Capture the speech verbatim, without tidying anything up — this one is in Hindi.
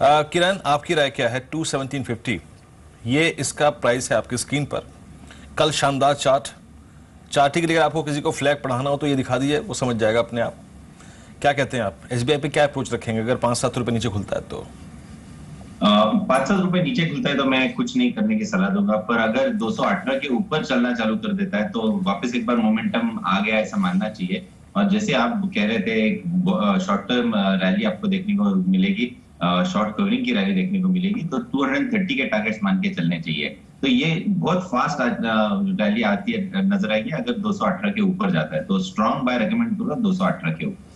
किरण, आपकी राय क्या है? टू सेवनटीन फिफ्टी ये इसका प्राइस है आपकी स्क्रीन पर। कल शानदार चार्ट चार्ट के लिए आपको किसी को फ्लैग पढ़ाना हो तो ये दिखा दीजिए, वो समझ जाएगा अपने आप। क्या कहते हैं आप? एसबीआई पे क्या अप्रोच रखेंगे अगर पांच सात रुपए नीचे खुलता है तो? पांच सात रुपए नीचे खुलता है तो मैं कुछ नहीं करने की सलाह दूंगा, पर अगर दो सौ अठारह के ऊपर चलना चालू कर देता है तो वापस एक बार मोमेंटम आ गया ऐसा मानना चाहिए। और जैसे आप कह रहे थे शॉर्ट टर्म रैली आपको देखने को मिलेगी, शॉर्ट कवरिंग की रैली देखने को मिलेगी, तो टू थर्टी के टारगेट्स मान के चलने चाहिए। तो ये बहुत फास्ट रैली आती है नजर आएगी अगर दो सौ अठारह के ऊपर जाता है, तो स्ट्रॉन्ग बाय रेकमेंड करूंगा दो सौ अठारह के ऊपर।